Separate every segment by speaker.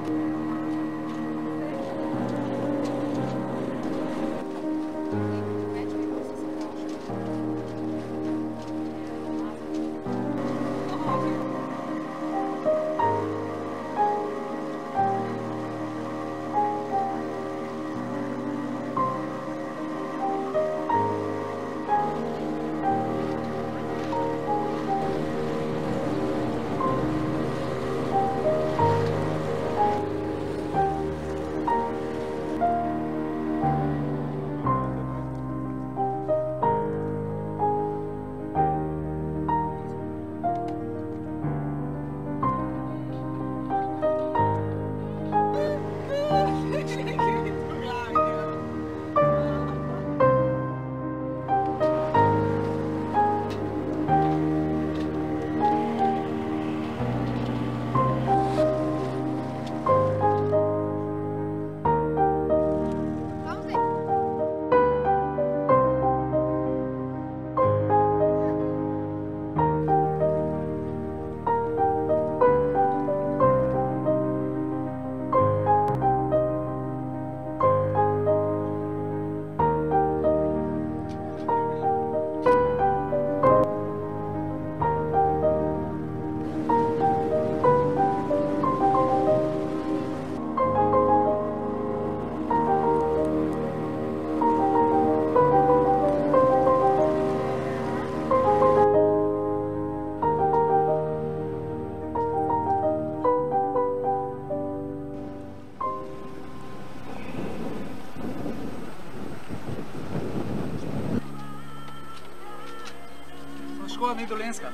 Speaker 1: Škoda ni Dolenjska.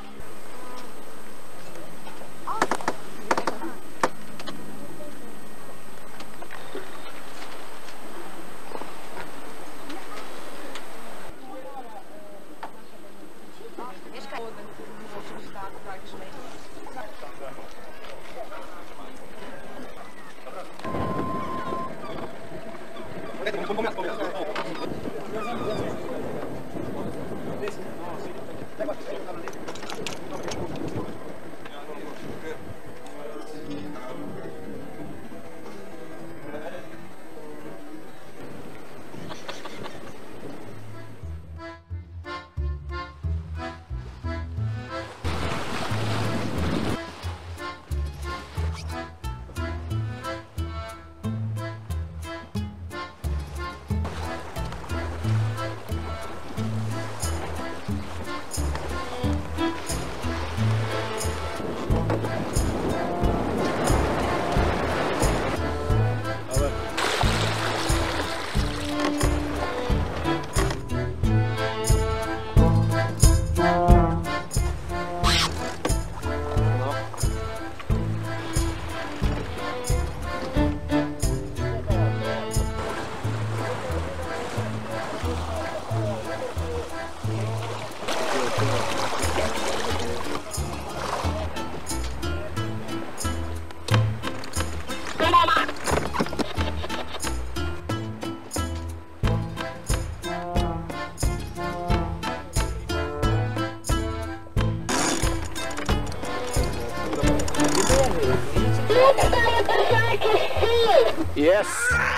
Speaker 2: Yes!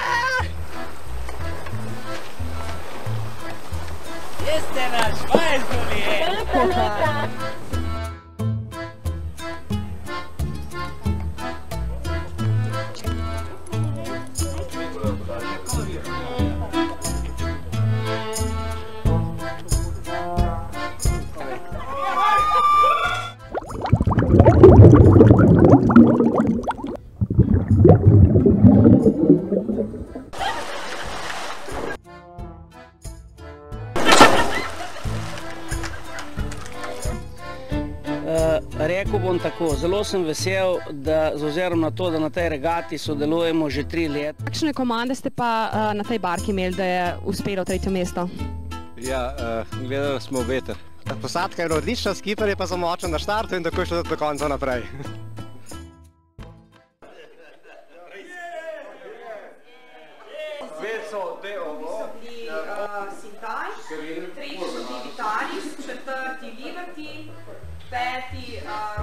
Speaker 1: Este naš majzuli,
Speaker 3: Rekel bom tako, zelo sem vesel, da z ozirom na to, da na tej regati sodelujemo že 3 leta.
Speaker 4: Kakšne komande ste pa na tej barki imeli, da je uspelo 3. mesto?
Speaker 2: Ja, gledali smo veter. Posadka je odlična, skipper je pa zamočen na štartu in tako je šlo do konca naprej.
Speaker 5: Sintaj, 3. Vitalis, 4. Liberty, 5.